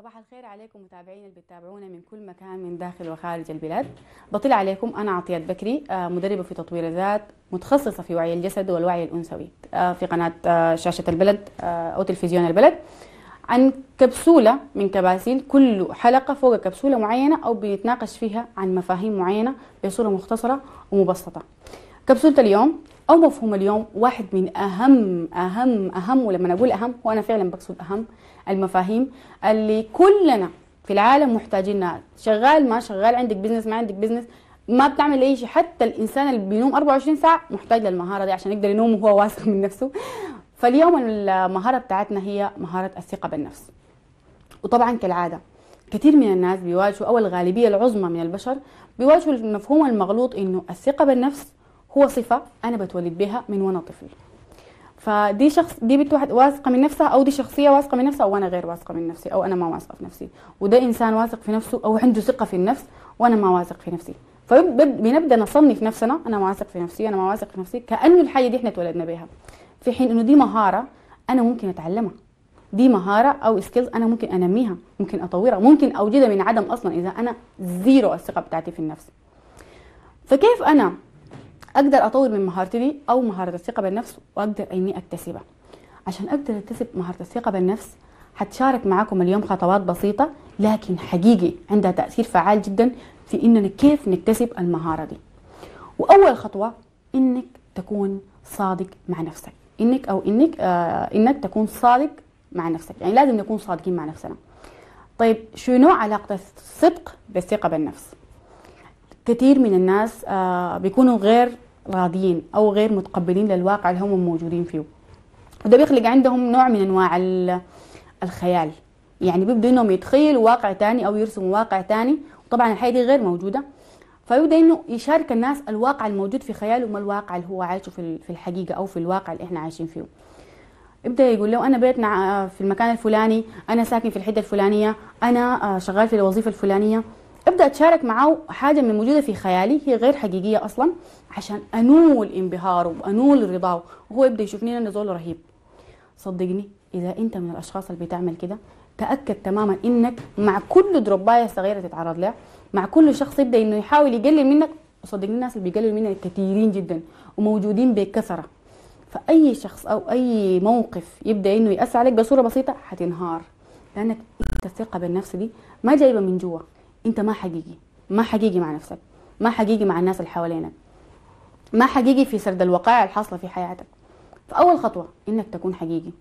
صباح الخير عليكم متابعين اللي بتتابعونا من كل مكان من داخل وخارج البلاد. بطل عليكم، أنا عطيات بكري، مدربة في تطوير الذات، متخصصة في وعي الجسد والوعي الأنثوي في قناة شاشة البلد أو تلفزيون البلد، عن كبسولة من كباسيل، كل حلقة فوق كبسولة معينة أو بنتناقش فيها عن مفاهيم معينة بصورة مختصرة ومبسطة. كبسولة اليوم أو مفهوم اليوم واحد من أهم ولما أقول أهم وأنا فعلا بقصد أهم المفاهيم اللي كلنا في العالم محتاجينها. شغال ما شغال، عندك بزنس ما عندك بزنس، ما بتعمل أي شيء، حتى الإنسان اللي بينوم 24 ساعة محتاج للمهارة دي عشان يقدر ينوم وهو واثق من نفسه. فاليوم المهارة بتاعتنا هي مهارة الثقة بالنفس. وطبعا كالعادة كثير من الناس بيواجهوا أو الغالبية العظمى من البشر بيواجهوا المفهوم المغلوط إنه الثقة بالنفس هو صفة أنا بتولد بها من وأنا طفل. فدي دي بنت واحد واثقة من نفسها، أو دي شخصية واثقة من نفسها، أو أنا غير واثقة من نفسي، أو أنا ما واثقة في نفسي. وده إنسان واثق في نفسه أو عنده ثقة في النفس وأنا ما واثق في نفسي. فبنبدأ نصنف نفسنا، أنا ما واثق في نفسي، أنا ما واثق في نفسي، كأنه الحاجة دي إحنا اتولدنا بها، في حين إنه دي مهارة أنا ممكن أتعلمها. دي مهارة أو سكيلز أنا ممكن أنميها، ممكن أطورها، ممكن أوجدها من عدم أصلا إذا أنا زيرو الثقة بتاعتي في النفس. فكيف أنا أقدر أطور من مهارتي دي أو مهارة الثقة بالنفس وأقدر إني أكتسبها؟ عشان أقدر أكتسب مهارة الثقة بالنفس هتشارك معاكم اليوم خطوات بسيطة لكن حقيقي عندها تأثير فعال جدا في إننا كيف نكتسب المهارة دي. وأول خطوة إنك تكون صادق مع نفسك، إنك تكون صادق مع نفسك، يعني لازم نكون صادقين مع نفسنا. طيب شنو علاقة الصدق بالثقة بالنفس؟ كثير من الناس بيكونوا غير راضيين أو غير متقبلين للواقع اللي هم موجودين فيه، وده بيخلق عندهم نوع من أنواع الخيال، يعني بيبدأ إنهم يتخيلوا واقع تاني أو يرسموا واقع تاني، وطبعا الحاجة دي غير موجودة. فيبدأ إنه يشارك الناس الواقع الموجود في خياله ما الواقع اللي هو عايشه في الحقيقة أو في الواقع اللي إحنا عايشين فيه. يبدأ يقول له أنا بيتنا في المكان الفلاني، أنا ساكن في الحتة الفلانية، أنا شغال في الوظيفة الفلانية. ابدأ أتشارك معه حاجة من موجودة في خيالي هي غير حقيقية أصلا عشان أنول انبهاره وأنول رضاه، وهو يبدأ يشوفني أنا زول رهيب. صدقني إذا أنت من الأشخاص اللي بتعمل كده، تأكد تماما إنك مع كل دروباية صغيرة تتعرض لها، مع كل شخص يبدأ إنه يحاول يقلل منك، وصدقني الناس اللي بيقللوا منك كثيرين جدا وموجودين بكثرة، فأي شخص أو أي موقف يبدأ إنه يأثر عليك بصورة بسيطة هتنهار، لأنك أنت الثقة بالنفس دي ما جايبة من جوا. أنت ما حقيقي مع نفسك، ما حقيقي مع الناس اللي حوالينك، ما حقيقي في سرد الوقائع الحاصلة في حياتك. فأول خطوة إنك تكون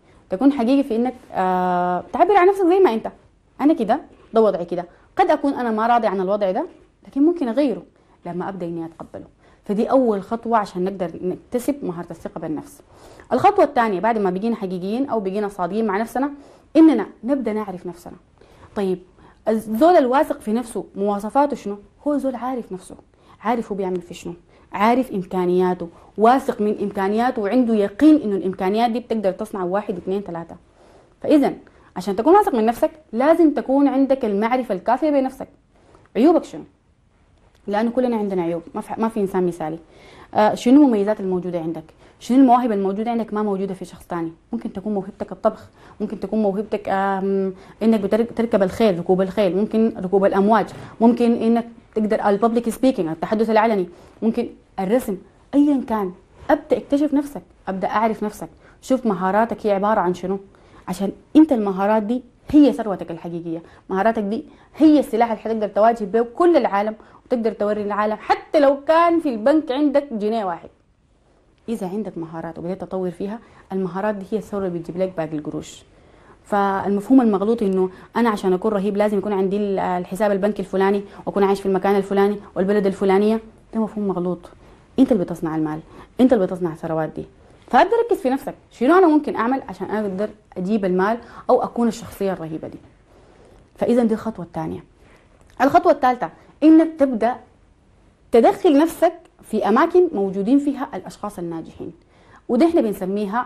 حقيقي في إنك تعبر عن نفسك زي ما أنت. أنا كده، ده وضعي كده، قد أكون أنا ما راضي عن الوضع ده لكن ممكن أغيره لما أبدأ إني أتقبله. فدي أول خطوة عشان نقدر نكتسب مهارة الثقة بالنفس. الخطوة الثانية بعد ما بقينا حقيقيين أو بقينا صادقين مع نفسنا، إننا نبدأ نعرف نفسنا. طيب الزول الواثق في نفسه مواصفاته شنو؟ هو زول عارف نفسه، عارف هو بيعمل في شنو، عارف إمكانياته، واثق من إمكانياته، وعنده يقين إنه الإمكانيات دي بتقدر تصنع 1 2 3. فإذا عشان تكون واثق من نفسك لازم تكون عندك المعرفة الكافية بنفسك. عيوبك شنو؟ لأنه كلنا عندنا عيوب، ما في إنسان مثالي. شنو المميزات الموجودة عندك؟ شنو المواهب الموجودة عندك ما موجودة في شخص تاني؟ ممكن تكون موهبتك الطبخ، ممكن تكون موهبتك إنك تركب الخيل، ركوب الخيل، ممكن ركوب الأمواج، ممكن إنك تقدر الببليك سبيكينج، التحدث العلني، ممكن الرسم. أيا كان أبدأ اكتشف نفسك، أبدأ أعرف نفسك، شوف مهاراتك هي عبارة عن شنو، عشان أنت المهارات دي هي ثروتك الحقيقية. مهاراتك دي هي السلاح اللي حتقدر تواجه به كل العالم، وتقدر توري العالم حتى لو كان في البنك عندك جنيه واحد. إذا عندك مهارات وبدأت تطور فيها، المهارات دي هي الثروة اللي بتجيب لك باقي القروش. فالمفهوم المغلوط إنه أنا عشان أكون رهيب لازم يكون عندي الحساب البنكي الفلاني وأكون عايش في المكان الفلاني والبلد الفلانية، ده مفهوم مغلوط. أنت اللي بتصنع المال، أنت اللي بتصنع الثروات دي. فأبدأ ركز في نفسك، شنو أنا ممكن أعمل عشان أقدر أجيب المال أو أكون الشخصية الرهيبة دي. فإذا دي الخطوة الثانية. الخطوة الثالثة إنك تبدأ تدخل نفسك في أماكن موجودين فيها الأشخاص الناجحين، وده احنا بنسميها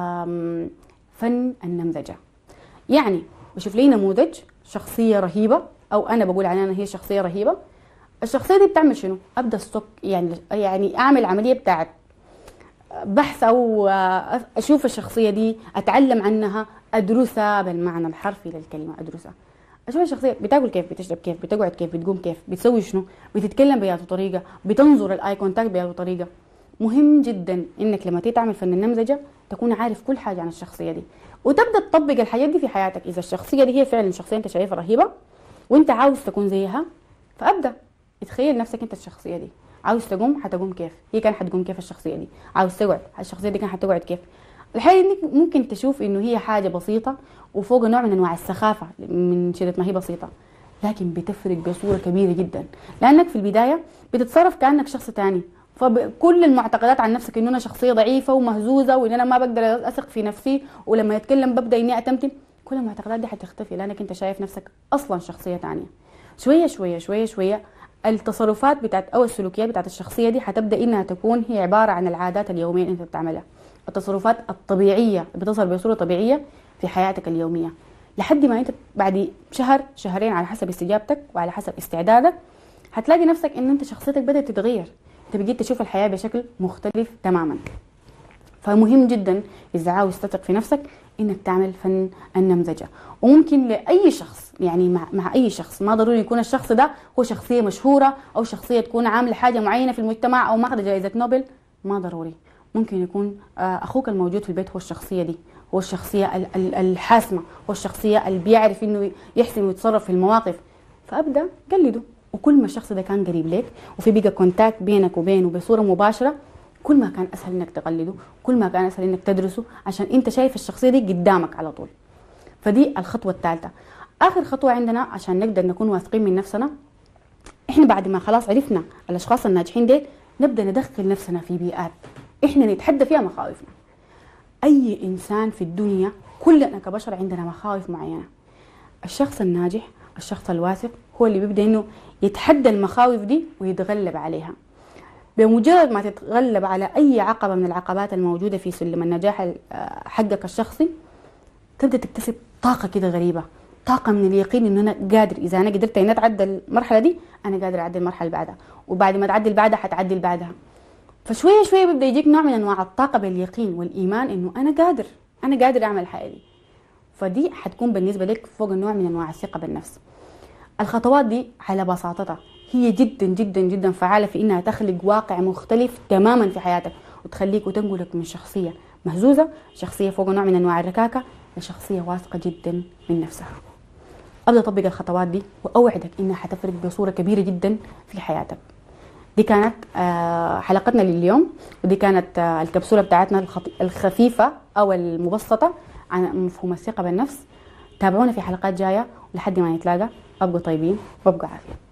فن النمذجة. يعني بشوف لي نموذج شخصية رهيبة، أو أنا بقول عنها هي شخصية رهيبة. الشخصية دي بتعمل شنو؟ أبدأ ستوك، يعني أعمل عملية بتاعت بحث، أو أشوف الشخصية دي، أتعلم عنها، أدرسها بالمعنى الحرفي للكلمة، أدرسها، اشوف الشخصيه بتاكل كيف، بتشرب كيف، بتقعد كيف، بتقوم كيف، بتسوي شنو، بتتكلم بأي طريقه، بتنظر الاي كونتاكت بأي طريقه. مهم جدا انك لما تيجي تعمل فن النمذجه تكون عارف كل حاجه عن الشخصيه دي، وتبدا تطبق الحاجات دي في حياتك. اذا الشخصيه دي هي فعلا شخصيه انت شايفها رهيبه وانت عاوز تكون زيها، فابدا اتخيل نفسك انت الشخصيه دي. عاوز تقوم حتقوم كيف، هي كان حتقوم كيف الشخصيه دي. عاوز تقعد، الشخصيه دي كان حتقعد كيف. الحقيقه انك ممكن تشوف انه هي حاجه بسيطه وفوق نوع من انواع السخافه من شده ما هي بسيطه، لكن بتفرق بصوره كبيره جدا، لانك في البدايه بتتصرف كانك شخص تاني. فكل المعتقدات عن نفسك انه انا شخصيه ضعيفه ومهزوزه وان انا ما بقدر اثق في نفسي ولما يتكلم ببدا اني اتمتم، كل المعتقدات دي حتختفي لانك انت شايف نفسك اصلا شخصيه تانية. شويه شويه شويه شويه التصرفات بتاعت او السلوكيات بتاعت الشخصيه دي حتبدا انها تكون هي عباره عن العادات اليوميه اللي انت بتعملها، التصرفات الطبيعيه بتظهر بصوره طبيعيه في حياتك اليوميه، لحد ما انت بعد شهر شهرين على حسب استجابتك وعلى حسب استعدادك هتلاقي نفسك ان انت شخصيتك بدات تتغير، انت بقيت تشوف الحياه بشكل مختلف تماما. فمهم جدا اذا عاوز تثق في نفسك انك تعمل فن النمذجه. وممكن لاي شخص، يعني مع اي شخص، ما ضروري يكون الشخص ده هو شخصيه مشهوره او شخصيه تكون عامله حاجه معينه في المجتمع او ماخذه جائزه نوبل، ما ضروري. ممكن يكون اخوك الموجود في البيت هو الشخصيه دي، هو الشخصيه الحاسمه، هو الشخصيه اللي بيعرف انه يحسن ويتصرف في المواقف، فابدا قلده. وكل ما الشخص ده كان قريب لك وفي بقى كونتاكت بينك وبينه بصوره مباشره، كل ما كان اسهل انك تقلده، كل ما كان اسهل انك تدرسه، عشان انت شايف الشخصيه دي قدامك على طول. فدي الخطوه الثالثه. اخر خطوه عندنا عشان نقدر نكون واثقين من نفسنا، احنا بعد ما خلاص عرفنا الاشخاص الناجحين ديل نبدا ندخل نفسنا في بيئات احنا نتحدى فيها مخاوفنا. اي انسان في الدنيا كلنا كبشر عندنا مخاوف معينه. الشخص الناجح، الشخص الواثق، هو اللي بيبدا انه يتحدى المخاوف دي ويتغلب عليها. بمجرد ما تتغلب على اي عقبه من العقبات الموجوده في سلم النجاح حقك الشخصي، تبدا تكتسب طاقه كده غريبه، طاقه من اليقين انه انا قادر، اذا انا قدرت اني اتعدى المرحله دي انا قادر اعدي المرحله اللي بعدها، وبعد ما تعدي اللي بعدها حتعدي اللي بعدها. فشويه شويه بيبدا يجيك نوع من انواع الطاقه باليقين والايمان انه انا قادر اعمل الحاجه دي. فدي حتكون بالنسبه لك فوق النوع من انواع الثقه بالنفس. الخطوات دي على بساطتها هي جدا جدا جدا فعالة في انها تخلق واقع مختلف تماما في حياتك، وتخليك وتنقلك من شخصية مهزوزة، شخصية فوق نوع من انواع الركاكة، لشخصية واثقة جدا من نفسها. ابدا طبق الخطوات دي واوعدك انها حتفرق بصورة كبيرة جدا في حياتك. دي كانت حلقتنا لليوم، ودي كانت الكبسولة بتاعتنا الخفيفة او المبسطة عن مفهوم الثقة بالنفس. تابعونا في حلقات جاية، ولحد ما نتلاقى ابقوا طيبين وابقوا عافية.